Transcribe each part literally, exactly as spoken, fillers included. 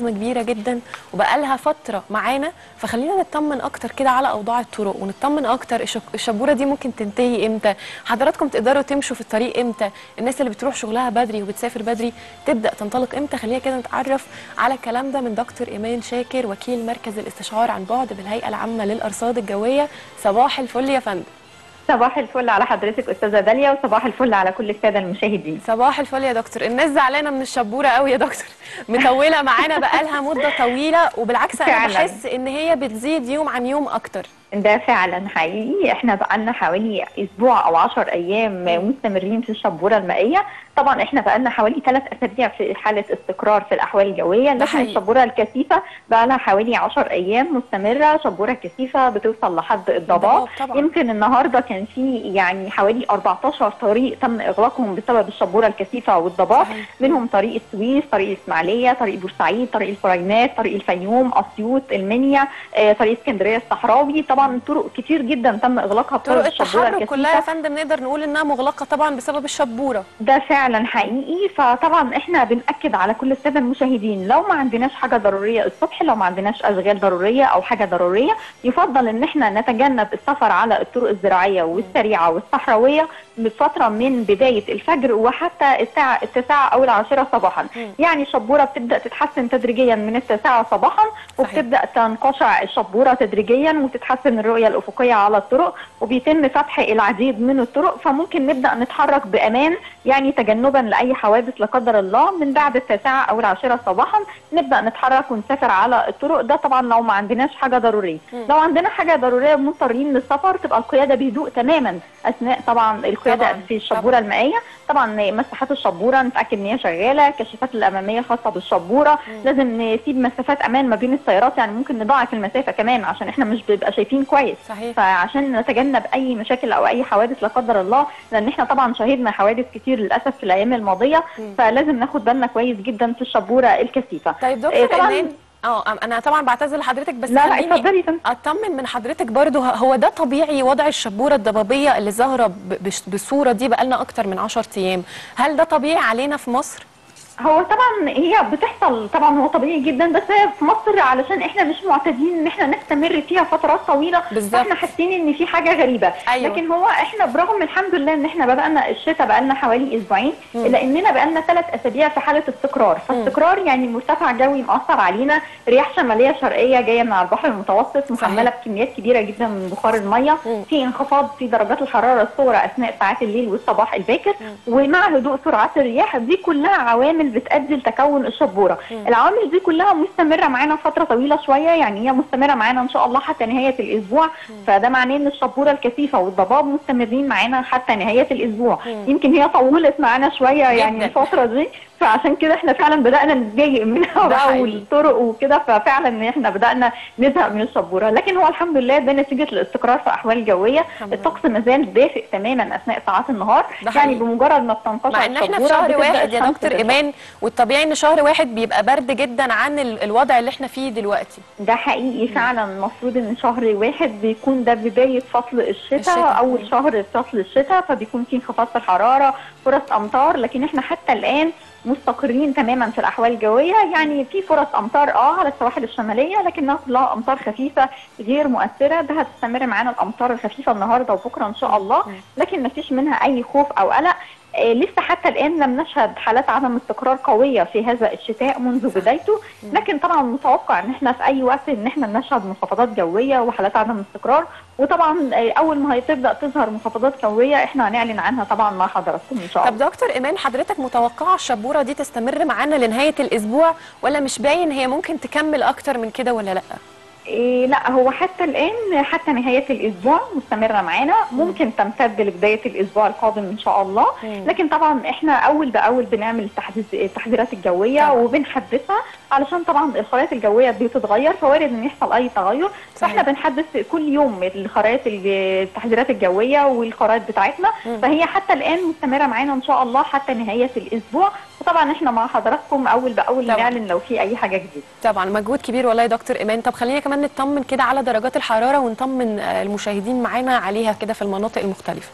ازمه كبيره جدا وبقالها فتره معانا، فخلينا نطمن اكتر كده على اوضاع الطرق ونطمن اكتر الشبوره دي ممكن تنتهي امتى، حضراتكم تقدروا تمشوا في الطريق امتى، الناس اللي بتروح شغلها بدري وبتسافر بدري تبدا تنطلق امتى. خلينا كده نتعرف على الكلام ده من دكتور ايمان شاكر، وكيل مركز الاستشعار عن بعد بالهيئه العامه للارصاد الجويه. صباح الفل يا فندم. صباح الفل على حضرتك استاذه داليا، وصباح الفل على كل الساده المشاهدين. صباح الفل يا دكتور. الناس زعلانه من الشبوره قوي يا دكتور، مطوله معانا بقالها مده طويله، وبالعكس انا بحس ان هي بتزيد يوم عن يوم اكتر. ده فعلا حقيقي، احنا بقالنا حوالي اسبوع او عشر ايام مستمرين في الشبوره المائيه. طبعا احنا بقالنا حوالي ثلاث اسابيع في حاله استقرار في الاحوال الجويه، لكن الشبوره الكثيفه بقالها حوالي عشر ايام مستمره، شبوره كثيفه بتوصل لحد الضباب. يمكن النهارده كان في يعني حوالي أربعتاشر طريق تم اغلاقهم بسبب الشبوره الكثيفه والضباب، منهم طريق السويس، طريق الاسماعيليه، طريق بورسعيد، طريق الفرينات، طريق الفيوم، اسيوط، المنيا، آه، طريق اسكندريه الصحراوي. طبعا طرق كتير جدا تم اغلاقها بسبب الشبوره الكثيفه. كلها يا فندم نقدر نقول انها مغلقه طبعا بسبب الشبوره. ده فعلا حقيقي. فطبعا احنا بنأكد على كل الساده المشاهدين، لو ما عندناش حاجه ضروريه الصبح، لو ما عندناش اشغال ضروريه او حاجه ضروريه، يفضل ان احنا نتجنب السفر على الطرق الزراعيه والسريعه والصحراويه بفتره من بدايه الفجر وحتى الساعه التاسعه او العاشره صباحا. يعني الشبوره بتبدا تتحسن تدريجيا من التاسعه صباحا، وبتبدا تنقشع الشبوره تدريجيا وتتحسن الرؤيه الافقيه على الطرق، وبيتم فتح العديد من الطرق، فممكن نبدا نتحرك بامان يعني تجنبا لاي حوادث لا قدر الله. من بعد التاسعه او العاشره صباحا نبدا نتحرك ونسافر على الطرق. ده طبعا لو ما عندناش حاجه ضروريه. لو عندنا حاجه ضروريه مضطرين للسفر تبقى القياده بهدوء تماما اثناء طبعا القياده طبعًا. في الشبوره المائيه طبعا مساحات الشبوره نتاكد ان هي شغاله، الكشافات الاماميه الخاصه بالشبوره مم. لازم نسيب مسافات امان ما بين السيارات، يعني ممكن نضاعف المسافه كمان عشان احنا مش بنبقى شايفين كويس. صحيح. فعشان نتجنب اي مشاكل او اي حوادث لا قدر الله، لان احنا طبعا شهدنا حوادث كتير للاسف في الايام الماضيه، مم. فلازم ناخد بالنا كويس جدا في الشبوره الكثيفه. طيب دكتور طبعا اه انا طبعا بعتذر لحضرتك، بس لا لا اتفضلي. اطمن من حضرتك برضو، هو ده طبيعي وضع الشبوره الضبابيه اللي ظاهره بالصوره دي بقالنا اكتر من عشرة ايام؟ هل ده طبيعي علينا في مصر؟ هو طبعا هي بتحصل طبعا، هو طبيعي جدا، بس هي في مصر علشان احنا مش معتادين ان احنا نستمر فيها فترات طويله، فاحنا حاسين ان في حاجه غريبه. أيوة. لكن هو احنا برغم الحمد لله ان احنا بدانا الشتاء بقالنا حوالي اسبوعين، الا اننا بقالنا ثلاث اسابيع في حاله استقرار. فاستقرار يعني مرتفع جوي مأثر علينا، رياح شماليه شرقيه جايه من على البحر المتوسط محمله بكميات كبيره جدا من بخار الميه، مم. في انخفاض في درجات الحراره الصغرى اثناء ساعات الليل والصباح الباكر، مم. ومع هدوء سرعات الرياح. دي كلها عوامل بتؤدي لتكون الشبوره. مم. العوامل دي كلها مستمره معانا فتره طويله شويه، يعني هي مستمره معانا ان شاء الله حتى نهايه الاسبوع. مم. فده معناه ان الشبوره الكثيفه والضباب مستمرين معانا حتى نهايه الاسبوع. مم. يمكن هي طولت معانا شويه يعني الفتره دي، فعشان كده احنا فعلا بدانا نتضايق منها بقى والطرق وكده، ففعلا احنا بدانا نزهق من الشبوره. لكن هو الحمد لله ده نتيجه الاستقرار في الاحوال الجويه. الطقس ما زال دافئ تماما اثناء ساعات النهار، يعني بمجرد ما بتنقطع مع ان احنا في شهر واحد يا دكتور ايمان، والطبيعي ان شهر واحد بيبقى برد جدا عن الوضع اللي احنا فيه دلوقتي. ده حقيقي فعلا. المفروض ان شهر واحد بيكون ده بدايه فصل الشتاء، اول شهر في فصل الشتاء، فبيكون في انخفاض في الحراره، فرص امطار. لكن احنا حتى الان مستقرين تماما في الاحوال الجويه، يعني في فرص امطار اه على السواحل الشماليه، لكنها كلها امطار خفيفه غير مؤثره. ده هتستمر معانا الامطار الخفيفه النهارده وبكره ان شاء الله، لكن ما فيش منها اي خوف او قلق. آه لسه حتى الان لم نشهد حالات عدم استقرار قويه في هذا الشتاء منذ بدايته، لكن طبعا متوقع ان احنا في اي وقت ان احنا نشهد منخفضات جويه وحالات عدم استقرار. وطبعا آه اول ما هتبدا تظهر منخفضات جويه احنا هنعلن عنها طبعا مع حضراتكم ان شاء الله. طب دكتور ايمان، حضرتك متوقعه الشبوره دي تستمر معانا لنهايه الاسبوع، ولا مش باين هي ممكن تكمل اكتر من كده ولا لا؟ إيه لا، هو حتى الآن حتى نهاية الأسبوع مستمرة معانا، ممكن مم. تمتد لبداية الأسبوع القادم إن شاء الله. مم. لكن طبعا إحنا أول بأول بنعمل التحذيرات الجوية طبعا. وبنحدثها علشان طبعا الخرائط الجوية بتتغير، فوارد إن يحصل أي تغير. فإحنا بنحدث كل يوم الخرائط التحذيرات الجوية والخرائط بتاعتنا. مم. فهي حتى الآن مستمرة معانا إن شاء الله حتى نهاية الأسبوع، وطبعا إحنا مع حضراتكم أول بأول نعلن لو في أي حاجة جديدة. طبعا مجهود كبير والله يا دكتور إيمان. طب خلينا كمان نطمن كده على درجات الحرارة ونطمن المشاهدين معانا عليها كده في المناطق المختلفة.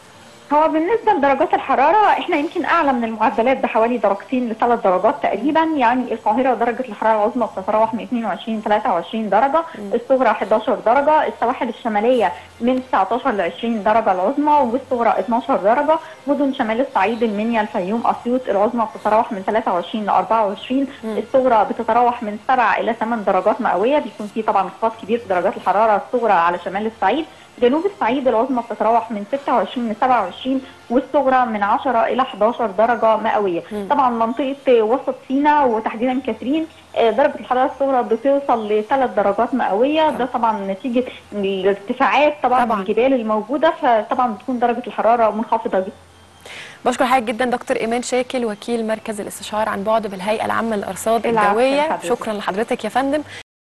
هو بالنسبه لدرجات الحراره احنا يمكن اعلى من المعدلات بحوالي درجتين لثلاث درجات تقريبا. يعني القاهره درجه الحراره العظمى بتتراوح من اثنين وعشرين ل ثلاثة وعشرين درجه، الصغرى احد عشر درجه، السواحل الشماليه من تسعة عشر ل عشرين درجه العظمى والصغرى اثناشر درجه، مدن شمال الصعيد المنيا الفيوم اسيوط العظمى بتتراوح من ثلاثة وعشرين ل أربعة وعشرين، الصغرى بتتراوح من سبعة الى ثمان درجات مئويه، بيكون في طبعا انخفاض كبير في درجات الحراره الصغرى على شمال الصعيد. جنوب الصعيد العظمى بتتراوح من ستة وعشرين ل سبعة وعشرين والصغرى من عشرة الى احد عشر درجه مئويه. طبعا منطقه وسط سيناء وتحديدا كاترين درجه الحراره الصغرى بتوصل لثلاث درجات مئويه، ده طبعا نتيجه الارتفاعات طبعا, طبعا الجبال الموجوده، فطبعا بتكون درجه الحراره منخفضه جدا. بشكر حضرتك جدا دكتور ايمان شاكل وكيل مركز الاستشعار عن بعد بالهيئه العامه للارصاد الجويه. شكرا لحضرتك يا فندم.